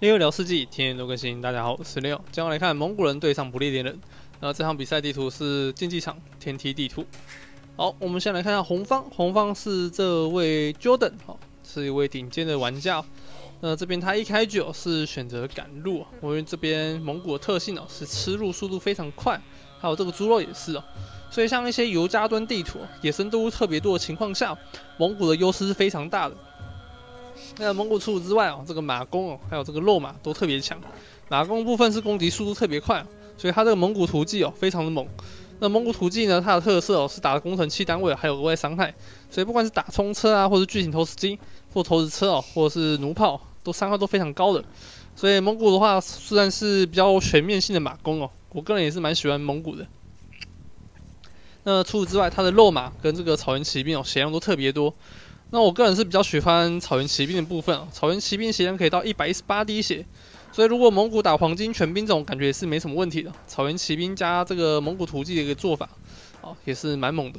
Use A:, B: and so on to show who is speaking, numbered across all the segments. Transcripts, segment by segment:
A: 6聊世纪，天天都更新。大家好，我是6，将要来看蒙古人对上不列颠人。那这场比赛地图是竞技场天梯地图。好，我们先来看一下红方，红方是这位 Jordan， 是一位顶尖的玩家。那这边他一开局是选择赶路，因为这边蒙古的特性是吃路速度非常快，还有这个猪肉也是哦。所以像一些尤加敦地图、野生动物特别多的情况下，蒙古的优势是非常大的。那蒙古除此之外这个马弓还有这个肉马都特别强。马弓部分是攻击速度特别快，所以它这个蒙古图技非常的猛。那蒙古图技呢，它的特色是打的工程器单位还有额外伤害，所以不管是打冲车啊，或是巨型投石机，或投石车或者是弩炮，都伤害都非常高的。所以蒙古的话，虽然是比较全面性的马弓我个人也是蛮喜欢蒙古的。那除此之外，它的肉马跟这个草原骑兵血量都特别多。那我个人是比较喜欢草原骑兵的部分草原骑兵血量可以到118滴血，所以如果蒙古打黄金全兵这种感觉也是没什么问题的。草原骑兵加这个蒙古图技的一个做法也是蛮猛的。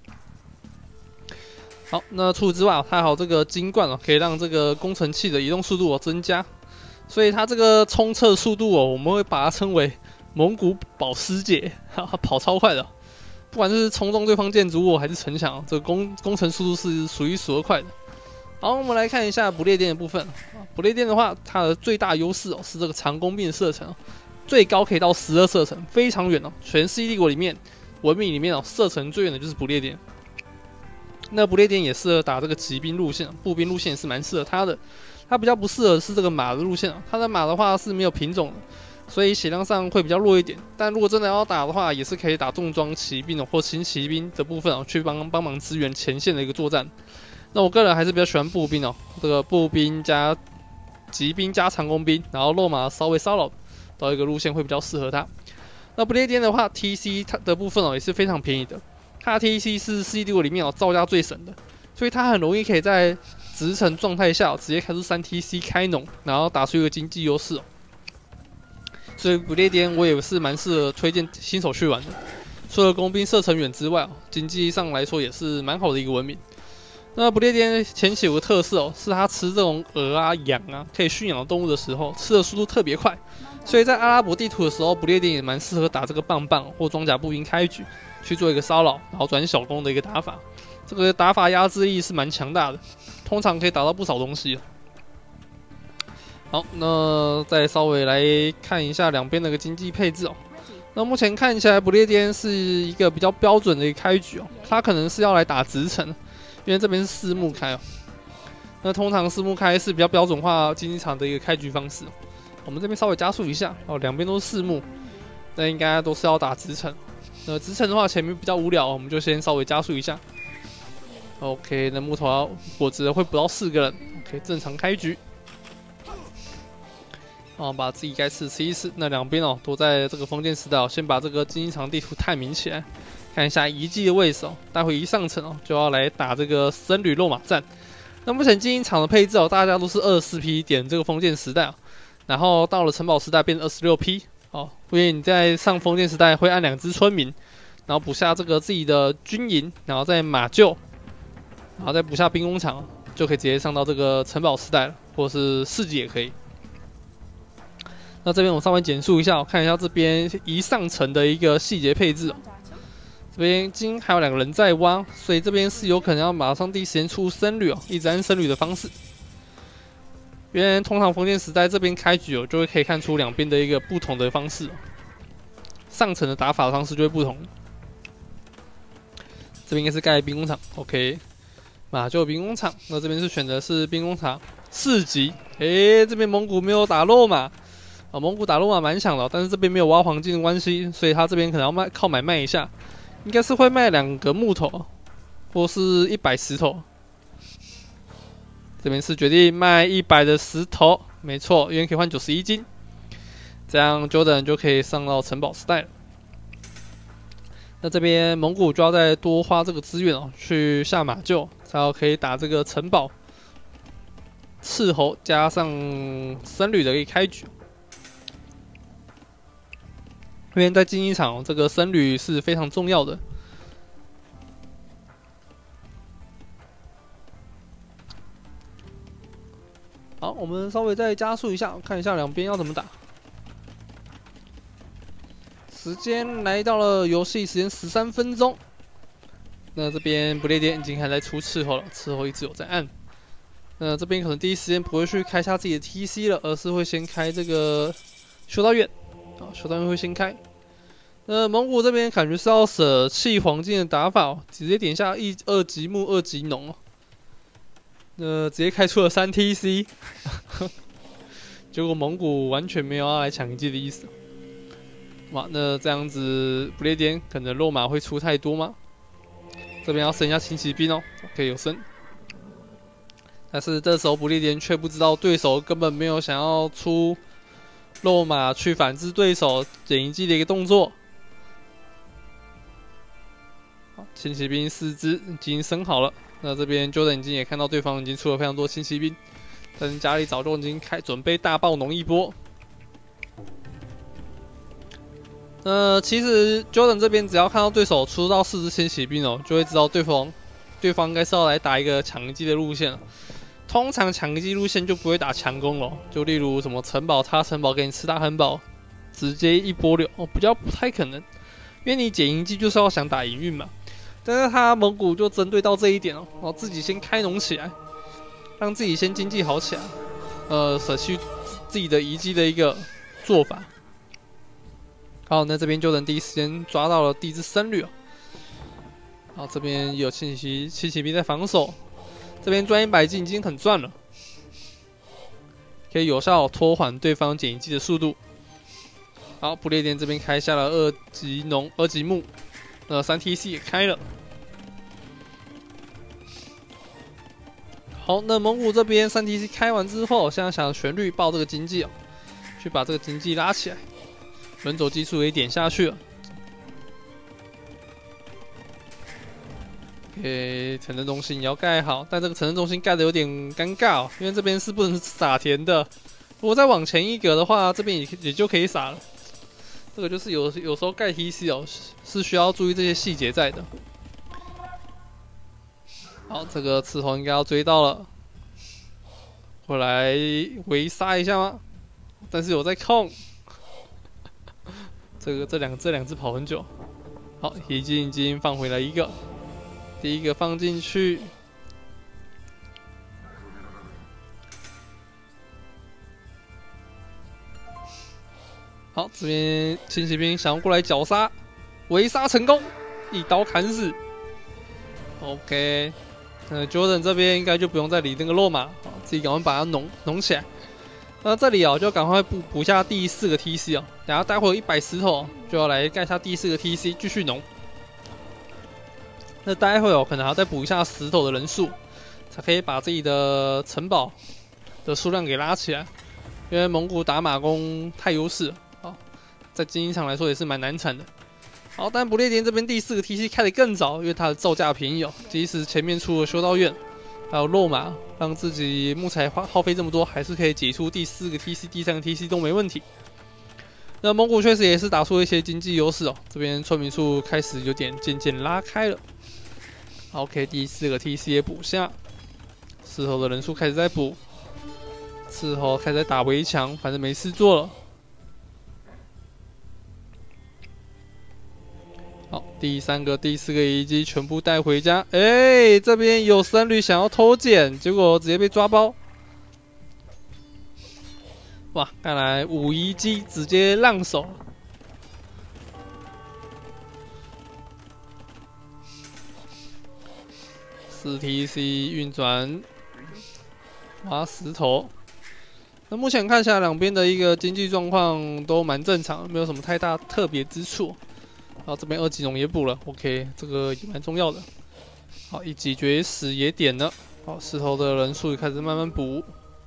A: 好，那除此之外它还有这个金冠可以让这个工程器的移动速度增加，所以它这个冲刺速度我们会把它称为蒙古保时捷，它跑超快的。不管是冲撞对方建筑物还是城墙，这个工程速度是数一数二快的。好，我们来看一下不列颠的部分。不列颠的话，它的最大优势是这个长弓兵的射程，最高可以到12射程，非常远全世纪帝国里面文明里面射程最远的就是不列颠。那不列颠也适合打这个骑兵路线，步兵路线也是蛮适合它的。它比较不适合是这个马的路线它的马的话是没有品种的。所以血量上会比较弱一点，但如果真的要打的话，也是可以打重装骑兵或轻骑兵的部分去帮忙支援前线的一个作战。那我个人还是比较喜欢步兵这个步兵加骑兵加长弓兵，然后肉马稍微骚扰到一个路线会比较适合他。那不列颠的话 ，TC 它的部分也是非常便宜的，它的 TC 是世纪帝国里面造价最省的，所以它很容易可以在直程状态下直接开出3TC 开农，然后打出一个经济优势所以不列颠我也是蛮适合推荐新手去玩的。除了工兵射程远之外经济上来说也是蛮好的一个文明。那不列颠前期有个特色是它吃这种鹅啊、羊啊可以驯养的动物的时候，吃的速度特别快。所以在阿拉伯地图的时候，不列颠也蛮适合打这个棒棒或装甲步兵开局，去做一个骚扰，然后转小弓的一个打法。这个打法压制力是蛮强大的，通常可以打到不少东西。好，那再稍微来看一下两边的一个经济配置那目前看起来不列颠是一个比较标准的一个开局它可能是要来打直城，因为这边是4目开那通常4目开是比较标准化竞技场的一个开局方式我们这边稍微加速一下两边都是4目，那应该都是要打直城。那直城的话前面比较无聊，我们就先稍微加速一下。OK， 那木头果子会补到4个人 ，OK， 正常开局。把自己该吃吃一吃。那两边都在这个封建时代先把这个竞技场地图探明起来，看一下遗迹的位置待会一上城就要来打这个僧侣肉马战。那目前竞技场的配置大家都是24P 点这个封建时代然后到了城堡时代变成26P 因为你在上封建时代会按2只村民，然后补下这个自己的军营，然后再马厩，然后再补下兵工厂，就可以直接上到这个城堡时代了，或者是市集也可以。那这边我稍微简述一下看一下这边一上城的一个细节配置这边今还有2个人在挖，所以这边是有可能要马上第一时间出僧侣一直按僧侣的方式。因为通常封建时代这边开局就会可以看出两边的一个不同的方式上城的打法方式就会不同。这边应该是盖兵工厂 ，OK， 马厩兵工厂，那这边是选的是兵工厂4级，这边蒙古没有打肉马。蒙古打肉马蛮强的但是这边没有挖黄金的关系，所以他这边可能要靠买卖一下，应该是会卖2个木头，或是100石头。这边是决定卖100的石头，没错，因为可以换91金，这样 Jordan 就可以上到城堡时代了。那这边蒙古就要再多花这个资源去下马厩，才好可以打这个城堡、斥候加上僧侣的一个开局。因为在竞技场这个僧侣是非常重要的。 好，我们稍微再加速一下，看一下两边要怎么打。时间来到了游戏时间13分钟。那这边不列颠已经还在出斥候了，斥候一直有在按。那这边可能第一时间不会去开下自己的 TC 了，而是会先开这个修道院。啊，修道院会先开。那蒙古这边感觉是要舍弃黄金的打法哦，直接点下2级木2级农哦。直接开出了3 TC， 结果蒙古完全没有要来抢一记的意思。哇，那这样子不列颠可能肉马会出太多吗？这边要升一下轻骑兵哦 ，OK 有升。但是这时候不列颠却不知道对手根本没有想要出肉马去反制对手减一击的一个动作。好，轻骑兵4只已经升好了。那这边 Jordan 已经也看到对方已经出了非常多轻骑兵，但是家里早就已经准备大爆农一波。其实 Jordan 这边只要看到对手出到4只轻骑兵哦，就会知道对方应该是要来打一个抢击的路线了。通常抢击路线就不会打强攻了，就例如什么城堡插城堡给你吃大汉堡，直接一波流哦，比较不太可能，因为你解营技就是要想打营运嘛。但是他蒙古就针对到这一点哦，自己先开农起来，让自己先经济好起来，舍弃自己的遗迹的一个做法。好，那这边就能第一时间抓到了第一只僧侣哦。好，这边有轻骑兵在防守，这边赚100金已经很赚了，可以有效拖缓对方减一击的速度。好，不列颠这边开下了2级农、2级木，3 TC 也开了。好，那蒙古这边3 TC 开完之后，现在想全力爆这个经济哦，去把这个经济拉起来。人走技术也点下去了。OK， 城镇中心也要盖好，但这个城镇中心盖的有点尴尬哦，因为这边是不能撒田的。如果再往前一格的话，这边也就可以撒了。这个就是有时候盖 TC 哦，是需要注意这些细节在的。好，这个刺头应该要追到了，回来围杀一下吗？但是有在控。这两只跑很久，好，已经放回来一个，第一个放进去，好，这边轻骑兵想要过来绞杀，围杀成功，一刀砍死。OK， Jordan 这边应该就不用再理那个肉马，自己赶快把它弄起来。那这里就赶快补下第4个 TC 哦，等下待会100石头就要来盖下第4个 TC， 继续农。那待会可能还要再补一下石头的人数，才可以把自己的城堡的数量给拉起来。因为蒙古打马弓太优势了，在经营上来说也是蛮难产的。好，但不列颠这边第4个 TC 开得更早，因为它的造价便宜哦，即使前面出了修道院。还有肉马，让自己木材耗费这么多，还是可以挤出第4个 TC、第3个 TC 都没问题。那蒙古确实也是打出一些经济优势哦，这边村民数开始有点渐渐拉开了。OK， 第4个 TC 也补下，斥候的人数开始在补，斥候开始在打围墙，反正没事做了。好，第3个、第4个遗迹全部带回家。这边有僧侣想要偷捡，结果直接被抓包。哇，看来5遗迹直接浪手。4 TC 运转，挖石头。那目前看下来，两边的一个经济状况都蛮正常，没有什么太大特别之处。好，这边2级农也补了 ，OK， 这个也蛮重要的。好，1级绝食也点了。好，石头的人数也开始慢慢补。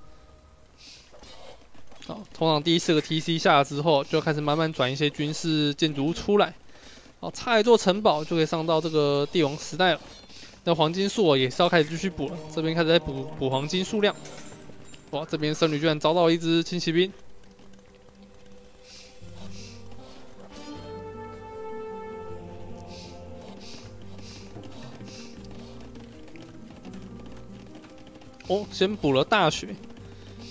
A: 好，通常第4个 TC 下了之后，就开始慢慢转一些军事建筑物出来。好，差一座城堡就可以上到这个帝王时代了。那黄金树也是要开始继续补了，这边开始在补黄金数量。哇，这边僧侣居然遭到了一只轻骑兵。哦，先补了大雪，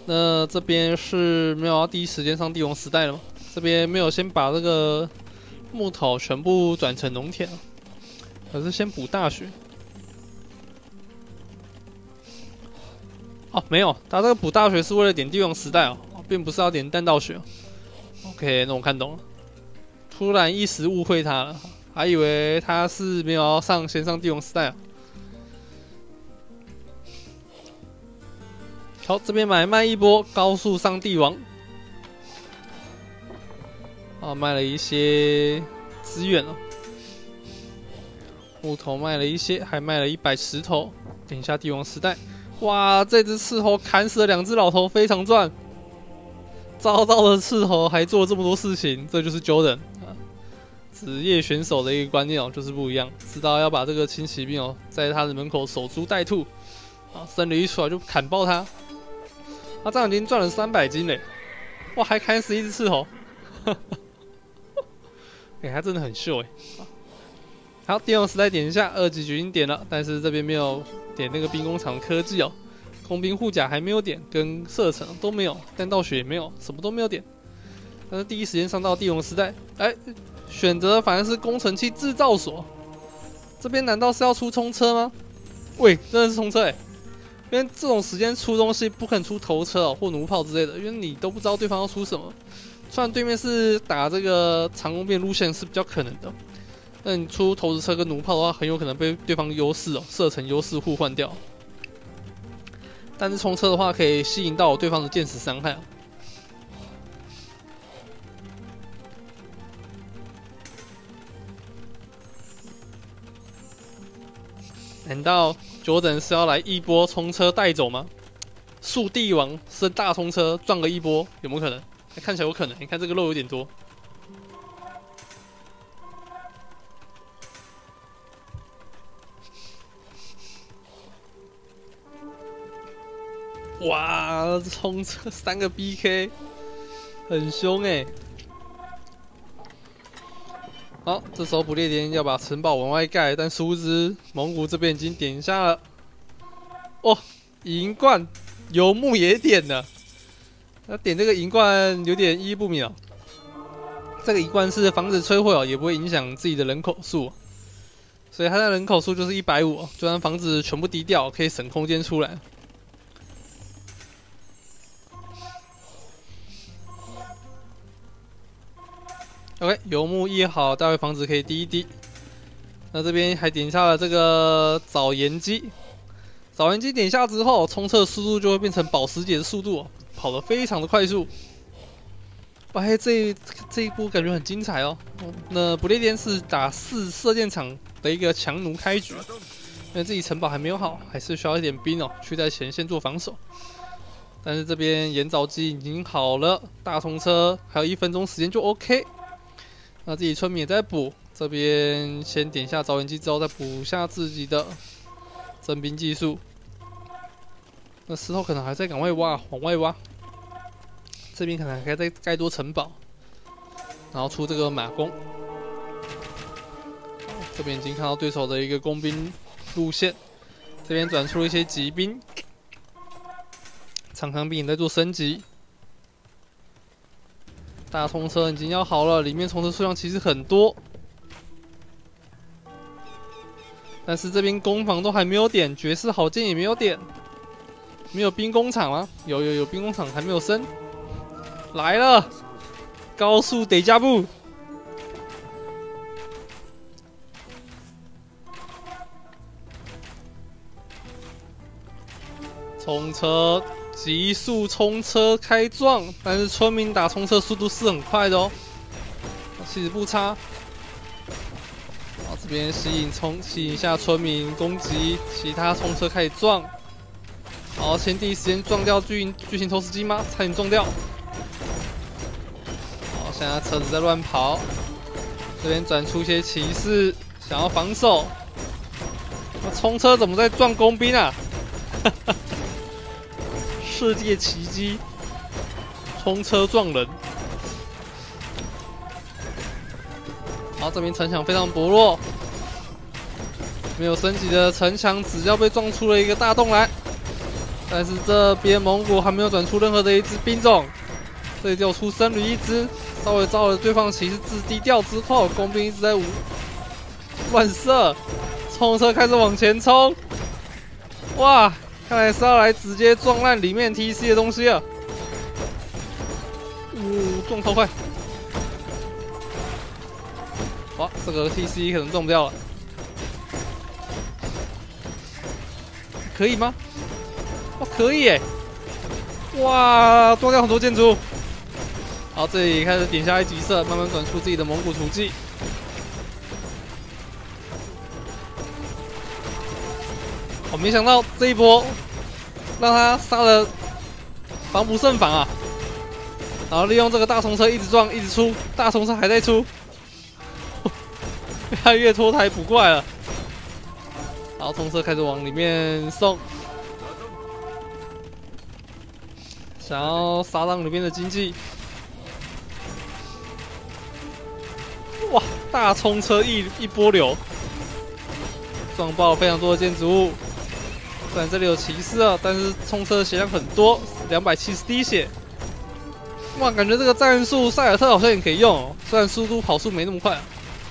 A: 那这边是没有要第一时间上帝王时代了吗？这边没有先把这个木头全部转成农田，可是先补大学。哦，没有，他这个补大学是为了点帝王时代哦，并不是要点弹道学。OK， 那我看懂了。突然一时误会他了，还以为他是没有要先上帝王时代啊。好，这边买卖一波，高速上帝王。啊，卖了一些资源哦，木头卖了一些，还卖了100石头。点一下帝王时代，哇，这只斥候砍死了2只老头，非常赚。遭到的斥候还做了这么多事情，这就是 Jordan 啊，职业选手的一个观念哦，就是不一样，知道要把这个轻骑兵哦，在他的门口守株待兔，啊，僧侣一出来就砍爆他。他这样已经赚了300金嘞，哇，还砍死1只斥候，哎，他真的很秀哎。好，帝王时代点一下，2级已经点了，但是这边没有点那个兵工厂科技哦，工兵护甲还没有点，跟射程都没有，弹道学也没有，什么都没有点。但是第一时间上到帝王时代，哎，选择反而是工程器制造所，这边难道是要出冲车吗？喂，真的是冲车哎！因为这种时间出东西不肯出头车哦或弩炮之类的，因为你都不知道对方要出什么。虽然对面是打这个长弓兵路线是比较可能的，但你出投石车跟弩炮的话，很有可能被对方优势哦射程优势互换掉。但是冲车的话，可以吸引到对方的箭矢伤害哦。难道Jordan是要来一波冲车带走吗？树帝王升大冲车撞个一波，有没有可能？看起来有可能。你看这个肉有点多。哇，冲车3个 BK， 很凶哎。好，这时候不列颠要把城堡往外盖，但殊不知蒙古这边已经点下了。哦，银冠游牧也点了，那点这个银冠有点意义不明哦。这个银冠是防止摧毁哦，也不会影响自己的人口数，所以它的人口数就是150哦，就算房子全部低调，可以省空间出来。OK， 游牧1好，待会房子可以滴一滴。那这边还点下了这个早研机，早研机点下之后，冲刺速度就会变成保时捷的速度哦，跑得非常的快速。哇，这一波感觉很精彩哦。那不列颠是打4射箭场的一个强弩开局，因为自己城堡还没有好，还是需要一点兵哦，去在前线做防守。但是这边盐沼机已经好了，大冲车还有1分钟时间就 OK。那自己村民也在补，这边先点下早研机之后，再补下自己的征兵技术。那石头可能还在往外挖，往外挖。这边可能还在盖多城堡，然后出这个马弓。这边已经看到对手的一个工兵路线，这边转出了一些骑兵，长枪兵也在做升级。大冲车已经要好了，里面冲车数量其实很多，但是这边攻防都还没有点，绝世好剑也没有点，没有兵工厂吗？有兵工厂还没有升，来了，高速得加步，冲车。急速冲车开撞，但是村民打冲车速度是很快的哦，其实不差。好，这边吸引一下村民攻击，其他冲车开始撞。好，先第一时间撞掉巨型投石机吗？差点撞掉。好，现在车子在乱跑，这边转出一些骑士想要防守。那冲车怎么在撞工兵啊？世界奇迹，冲车撞人。好，这边城墙非常薄弱，没有升级的城墙，只要被撞出了一个大洞来， 但是这边蒙古还没有转出任何的一支兵种，这里只有出僧侣一支，稍微招了对方骑士低调之后，工兵一直在乱射，冲车开始往前冲，哇，看来是要来直接撞烂里面 TC 的东西了，撞超快，哇，这个 TC 可能撞不掉了，可以吗？哦，可以耶！哇，撞掉很多建筑。好，这里开始点下一级射，慢慢转出自己的蒙古图记。我没想到这一波让他杀了防不胜防啊！然后利用这个大冲车一直撞，一直出，大冲车还在出，他越拖台补过来了。然后冲车开始往里面送。想要杀到里面的经济，哇！大冲车一波流，撞爆非常多的建筑物。虽然这里有骑士啊，但是冲车的血量很多，270滴血。哇，感觉这个战术塞尔特好像也可以用哦，虽然速度跑速没那么快啊。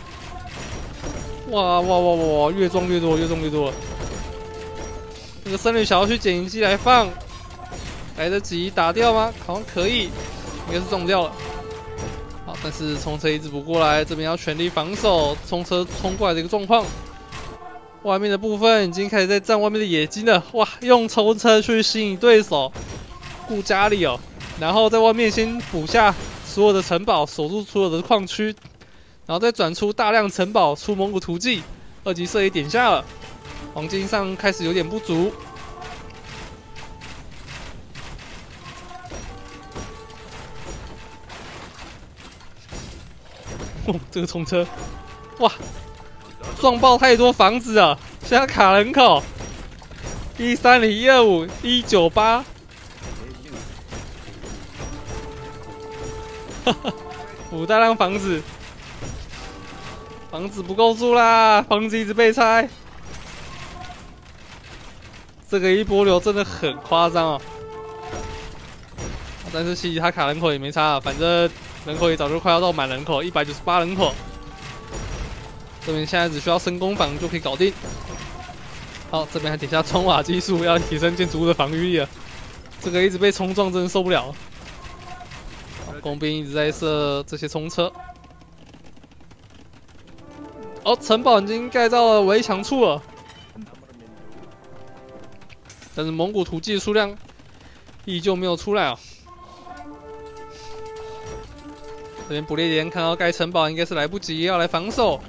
A: 哇！越撞越多，越撞越多了。这个僧侣想要去捡银机来放。来得及打掉吗？好像可以，应该是撞掉了。好，但是冲车一直补过来，这边要全力防守冲车冲过来的一个状况。外面的部分已经开始在占外面的野金了，哇！用冲车去吸引对手，顾家里哦，然后在外面先补下所有的城堡，守住所有的矿区，然后再转出大量城堡出蒙古图记，二级射也点下了，黄金上开始有点不足。这个冲车，哇，撞爆太多房子了！现在卡人口130、125、198，哈哈，补大量房子，房子不够住啦，房子一直被拆，这个一波流真的很夸张哦。但是其实他卡人口也没差啊，反正。人口也早就快要到满人口，198人口。这边现在只需要升攻防就可以搞定。好，这边还点下冲瓦技术，要提升建筑物的防御力了。这个一直被冲撞，真的受不了。工兵一直在射这些冲车。哦，城堡已经盖到了围墙处了，但是蒙古图记的数量依旧没有出来啊。这边不列颠看到盖城堡应该是来不及，要来防守。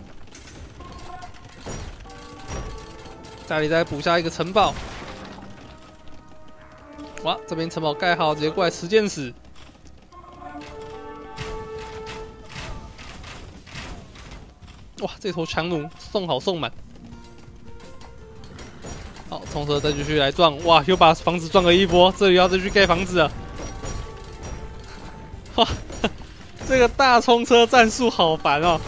A: 家里再补下一个城堡。哇，这边城堡盖好，直接过来持剑使。哇，这头强弩送好送满。好，冲车再继续来撞，哇，又把房子撞了一波，这里要再去盖房子了。哇！这个大冲车战术好烦哦！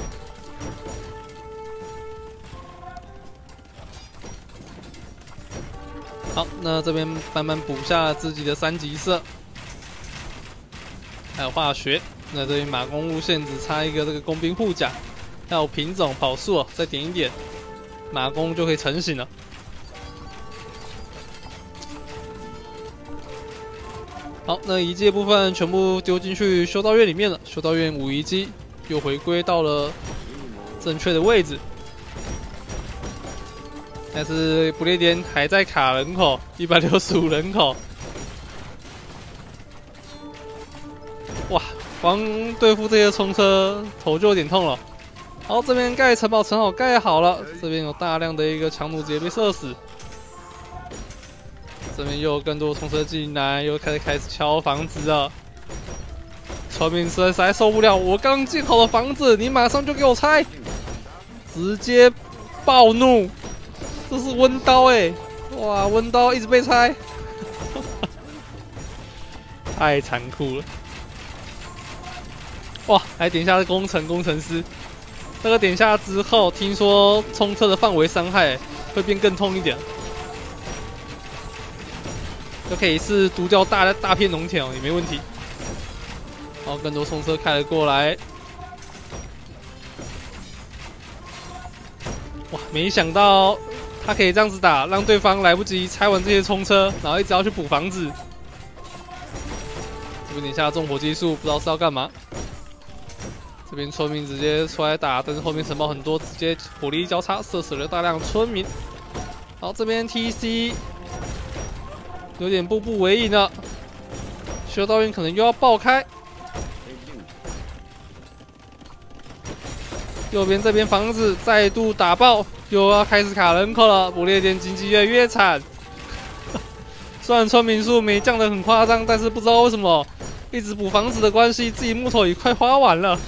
A: 好，那这边慢慢补下自己的3级射，还有化学。那这边马弓路线只差一个这个工兵护甲，还有品种跑速哦，再点一点，马弓就可以成型了。好，那遗迹的部分全部丢进去修道院里面了。修道院5遗迹又回归到了正确的位置，但是不列颠还在卡人口，165人口。哇，光对付这些冲车头就有点痛了。好，这边盖城堡城堡盖好了，这边有大量的一个强弩直接被射死。这边又有更多冲车进来，又开始敲房子了。村民实在受不了，我刚建好的房子，你马上就给我拆，直接暴怒！这是温刀哎，哇，温刀一直被拆，太残酷了。哇，还点下了工程师，这个点下之后，听说冲车的范围伤害会变更痛一点。 就可以是毒掉大片农田哦，也没问题。然后更多冲车开了过来，哇！没想到他可以这样子打，让对方来不及拆完这些冲车，然后一直要去补房子。这边点下重火技术，不知道是要干嘛。这边村民直接出来打，但是后面城堡很多，直接火力交叉，射死了大量村民。好，这边 TC 有点步步为营了，修道院可能又要爆开。右边这边房子再度打爆，又要开始卡人口了。不列颠经济越来越惨，虽然村民数没降得很夸张，但是不知道为什么一直补房子的关系，自己木头也快花完了。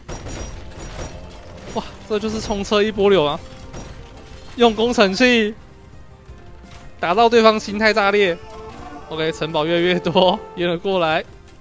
A: 哇，这就是冲车一波流啊！用工程器打到对方心态炸裂。OK， 城堡越来越多，淹了过来。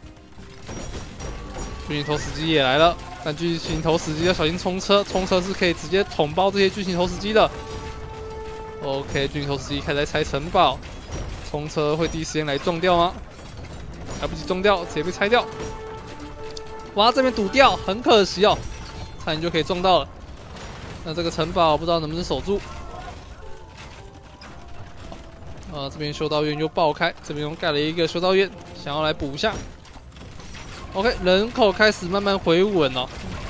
A: 巨型投石机也来了。但巨型投石机要小心冲车，冲车是可以直接捅爆这些巨型投石机的。OK， 巨型投石机开始在拆城堡，冲车会第一时间来撞掉吗？来不及撞掉，直接被拆掉。哇，这边堵掉，很可惜哦，差点就可以撞到了。那这个城堡不知道能不能守住。这边修道院又爆开，这边又盖了一个修道院，想要来补一下。OK， 人口开始慢慢回稳了。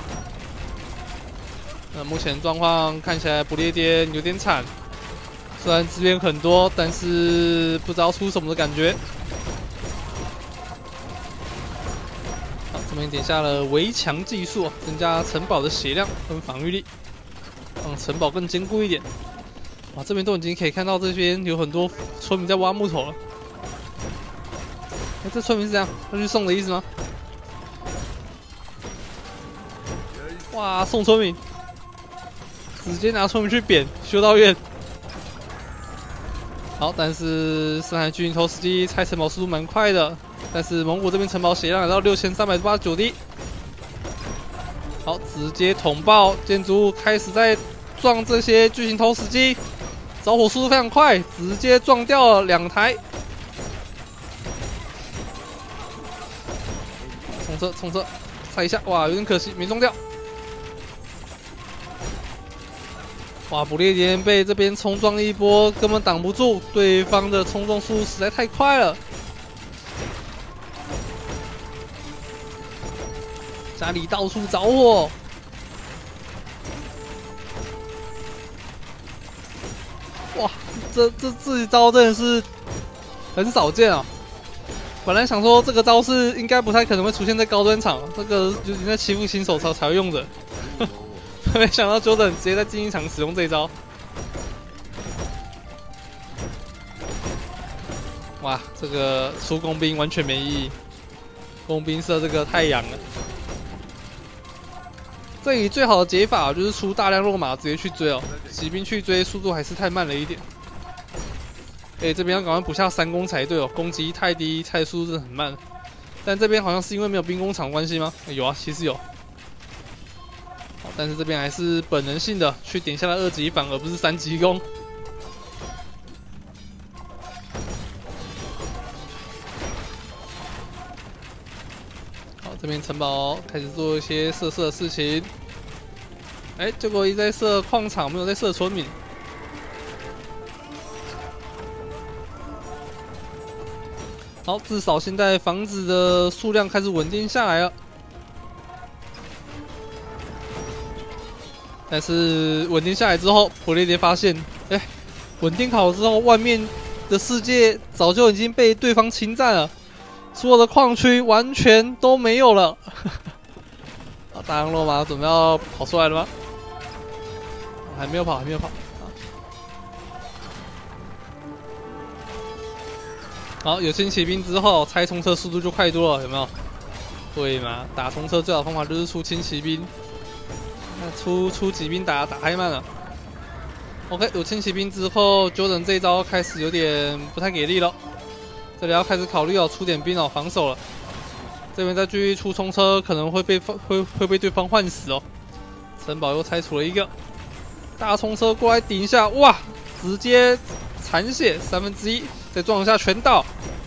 A: 那目前状况看起来不列颠有点惨，虽然资源很多，但是不知道出什么的感觉。好，这边点下了围墙技术，增加城堡的血量跟防御力，让城堡更坚固一点。哇，这边都已经可以看到这边有很多村民在挖木头了。这村民是这样要去送的意思吗？哇，送村民，直接拿村民去扁修道院。好，但是深海巨型投石机拆城堡速度蛮快的，但是蒙古这边城堡血量来到6389滴。好，直接捅爆建筑物，开始在撞这些巨型投石机，着火速度非常快，直接撞掉了2台。冲车，踩一下，哇，有点可惜，没撞掉。哇，不列颠被这边冲撞一波，根本挡不住，对方的冲撞速度实在太快了。家里到处着火，哇，这一招真的是很少见啊！本来想说这个招式应该不太可能会出现在高端场，这个就应该欺负新手才会用的。没想到 Jordan 直接在竞技场使用这一招，哇，这个出工兵完全没意义，工兵射这个太阳了。这里最好的解法就是出大量肉马直接去追哦，骑兵去追速度还是太慢了一点。这边要赶快补下3攻才对哦，攻击太低，拆速度真的很慢。但这边好像是因为没有兵工厂关系吗？有啊，其实有。但是这边还是本能性的去点下了2级反而不是3级攻。好，这边城堡开始做一些射的事情。结果一直在射矿场，没有在射村民。好，至少现在房子的数量开始稳定下来了。但是稳定下来之后，不列颠发现，稳定好之后，外面的世界早就已经被对方侵占了，所有的矿区完全都没有了。好，大洋罗马准备要跑出来了吗？还没有跑，还没有跑。好，有新骑兵之后，拆冲车速度就快多了，有没有？对嘛，打冲车最好的方法就是出轻骑兵。那出骑兵打太慢了。OK， 有轻骑兵之后 ，Jordan 这一招开始有点不太给力了。这里要开始考虑出点兵防守了。这边再继续出冲车，可能会被对方换死哦。城堡又拆除了一个大冲车过来顶一下，哇，直接残血1/3，再撞一下全倒。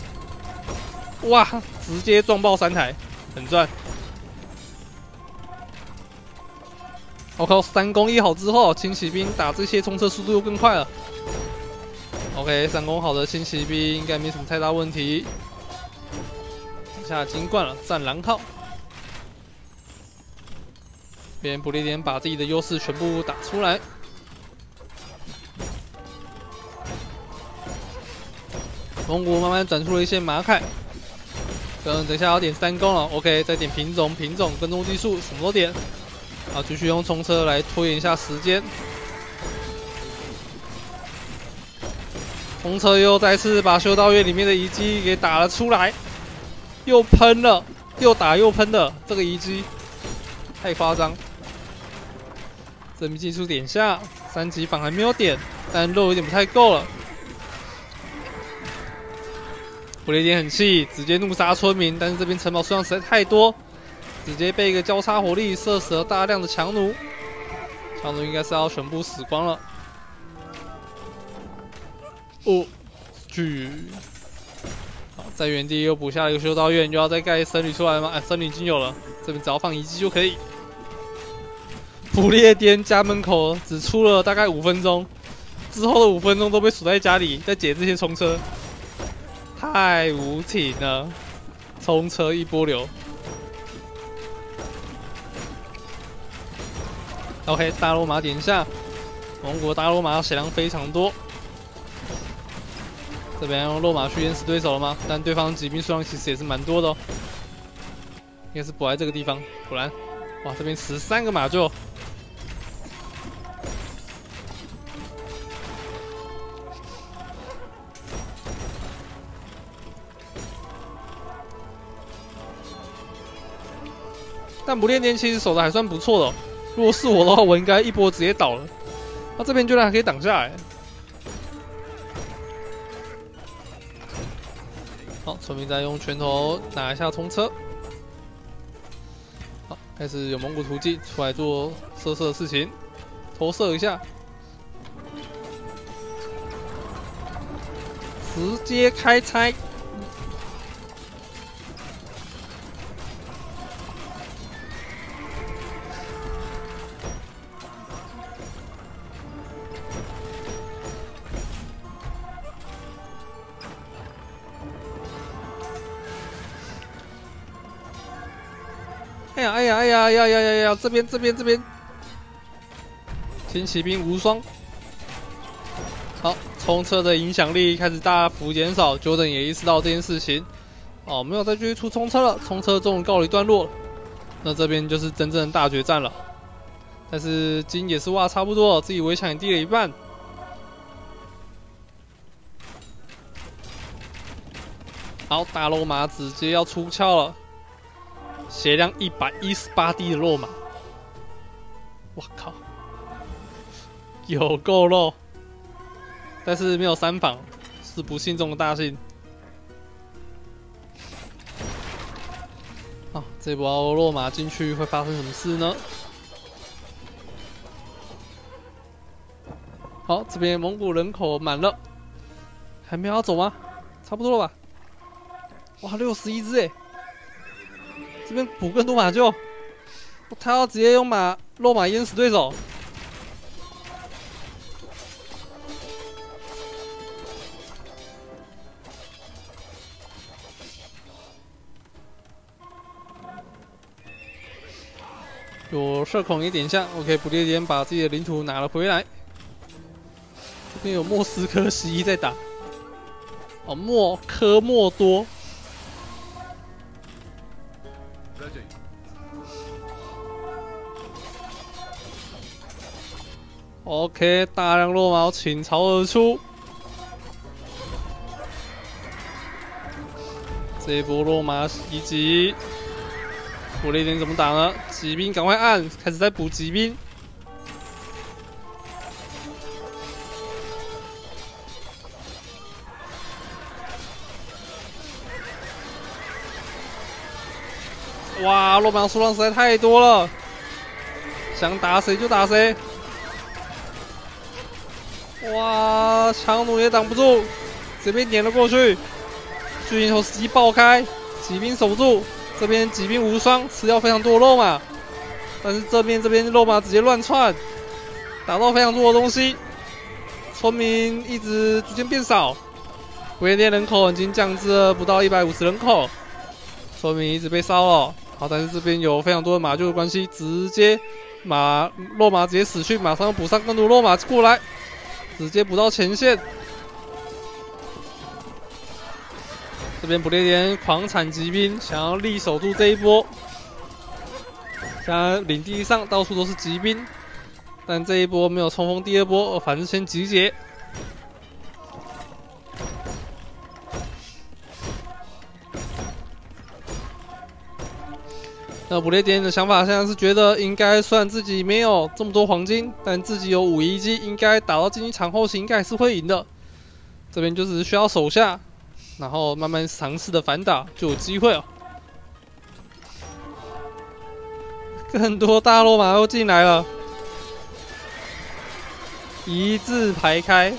A: 哇，直接撞爆3台，很赚。OK， 3攻1好之后，轻骑兵打这些冲车速度又更快了。OK， 3攻好的轻骑兵应该没什么太大问题。等下金冠了，战狼号。别人不列颠把自己的优势全部打出来。蒙古慢慢转出了一些马凯。等一下要点3攻了 ，OK， 再点品种跟踪技术什么都点。好，继续用冲车来拖延一下时间。冲车又再次把修道院里面的遗迹给打了出来，又喷了，又打又喷的，这个遗迹太夸张。这名技术点下，3级反还没有点，但肉有点不太够了。不列颠很气，直接怒杀村民，但是这边城堡数量实在太多。直接被一个交叉火力射死了大量的强弩，强弩应该是要全部死光了。哦，巨，好，在原地又补下了一个修道院，又要再盖僧侣出来吗？僧侣已经有了，这边只要放遗迹就可以。不列颠家门口只出了大概5分钟，之后的5分钟都被锁在家里，在解这些冲车，太无情了，冲车一波流。OK， 大罗马点下，蒙古大罗马血量非常多。这边用落马去淹死对手了吗？但对方骑兵数量其实也是蛮多的哦，应该是补在这个地方。果然，哇，这边13个马厩。但不列颠其实守的还算不错的哦。如果是我的话，我应该一波直接倒了。那这边居然还可以挡下来。好，村民再用拳头拿一下冲车。好，开始有蒙古突击出来做色的事情，投射一下，直接开拆。哎呀！这边，轻骑兵无双。好，冲车的影响力开始大幅减少。Jordan 也意识到这件事情，哦，没有再继续出冲车了，冲车终于告了一段落了。那这边就是真正的大决战了。但是金也是挖差不多了，自己围墙也低了一半。好，大罗马直接要出鞘了。血量118滴的肉马，我靠，有够肉！但是没有3防，是不幸中的大幸。好，这波落马进去会发生什么事呢？好，这边蒙古人口满了，还没有要走吗？差不多了吧？哇，61只哎！这边补更多马厩，他要直接用落马淹死对手。有射孔也点下 ，OK， 不列颠把自己的领土拿了回来。这边有莫斯科11在打，哦，科莫多。OK， 大量落马倾巢而出，这一波落马袭击，不列颠怎么打呢？骑兵赶快按，开始在补骑兵。哇，落马数量实在太多了，想打谁就打谁。哇，强弩也挡不住，这边撵了过去， 巨型头司机爆开，骑兵守不住，这边骑兵无双，吃掉非常多的肉马，但是这边肉马直接乱窜，打到非常多的东西，村民一直逐渐变少，不列颠人口已经降至了不到150人口，村民一直被烧了。好，但是这边有非常多的马厩的关系，直接肉马直接死去，马上补上更多肉马过来，直接补到前线。这边不列颠狂产骑兵，想要力守住这一波。现在领地上到处都是骑兵，但这一波没有冲锋第二波，反正先集结。那不列颠的想法现在是觉得，应该虽然自己没有这么多黄金，但自己有5遗迹，应该打到竞技场后期应该还是会赢的。这边就只是需要手下，然后慢慢尝试的反打就有机会了。更多大罗马又进来了，一字排开。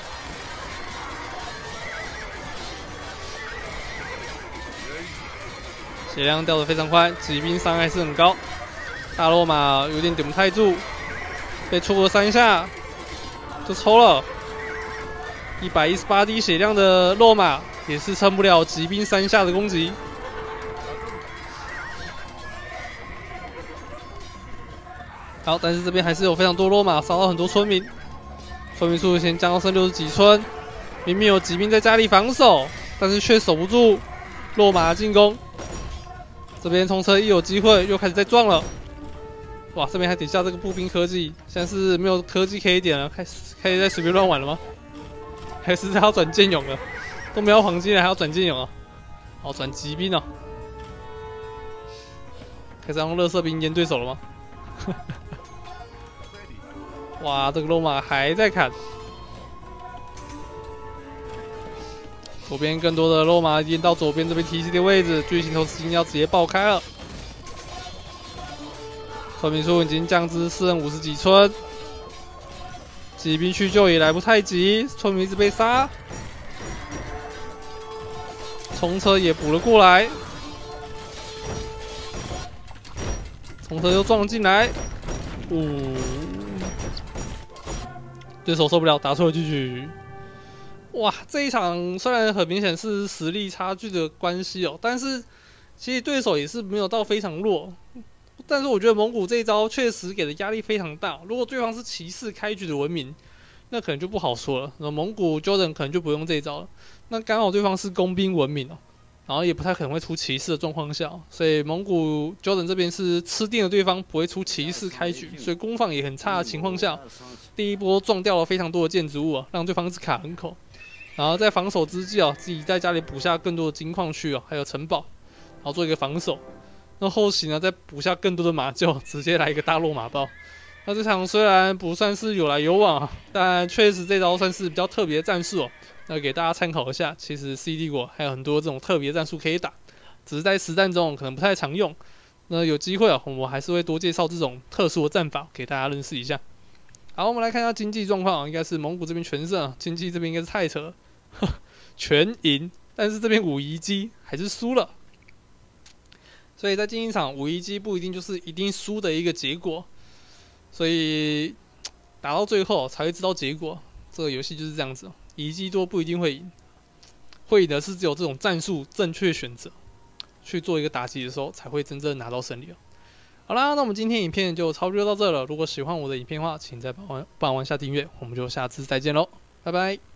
A: 血量掉得非常快，骑兵伤害是很高，大罗马有点顶不太住，被戳了3下就抽了。118滴血量的肉马也是撑不了骑兵3下的攻击。好，但是这边还是有非常多肉马烧到很多村民，村民数先降到剩60几村，明明有骑兵在家里防守，但是却守不住肉马的进攻。这边冲车一有机会又开始在撞了，哇！这边还底下这个步兵科技，现在是没有科技可以点了，开始在随便乱玩了吗？还是要转剑勇了？都没有黄金了，还要转剑勇啊？好，转骑兵哦，开始用垃圾兵淹对手了吗？哇！这个肉马还在砍，左边更多的肉马已经到左边这边 TC 的位置，巨型头司机要直接爆开了。村民数已经降至4人50几村，骑兵去救也来不太及，村民一直被杀，冲车也补了过来，冲车又撞进来，对手受不了，打出了GG。哇，这一场虽然很明显是实力差距的关系哦，但是其实对手也是没有到非常弱。但是我觉得蒙古这一招确实给的压力非常大。如果对方是骑士开局的文明，那可能就不好说了。那蒙古 Jordan 可能就不用这一招了。那刚好对方是工兵文明哦，然后也不太可能会出骑士的状况下，所以蒙古 Jordan 这边是吃定了对方不会出骑士开局，所以攻防也很差的情况下，第一波撞掉了非常多的建筑物啊，让对方是卡人口。然后在防守之际啊，自己在家里补下更多的金矿区啊，还有城堡，然后做一个防守。那后期呢，再补下更多的马厩，直接来一个大落马爆。那这场虽然不算是有来有往啊，但确实这招算是比较特别的战术哦。那给大家参考一下，其实 C 帝国还有很多这种特别战术可以打，只是在实战中可能不太常用。那有机会啊，我还是会多介绍这种特殊的战法给大家认识一下。好，我们来看一下经济状况，应该是蒙古这边全胜啊，经济这边应该是太扯了，全赢，但是这边5遗迹还是输了，所以在竞技场5遗迹不一定就是一定输的一个结果，所以打到最后才会知道结果。这个游戏就是这样子，遗迹多不一定会赢，会赢的是只有这种战术正确选择去做一个打击的时候，才会真正拿到胜利。好啦，那我们今天影片就差不多到这了。如果喜欢我的影片的话，请在帮忙下订阅，我们就下次再见喽，拜拜。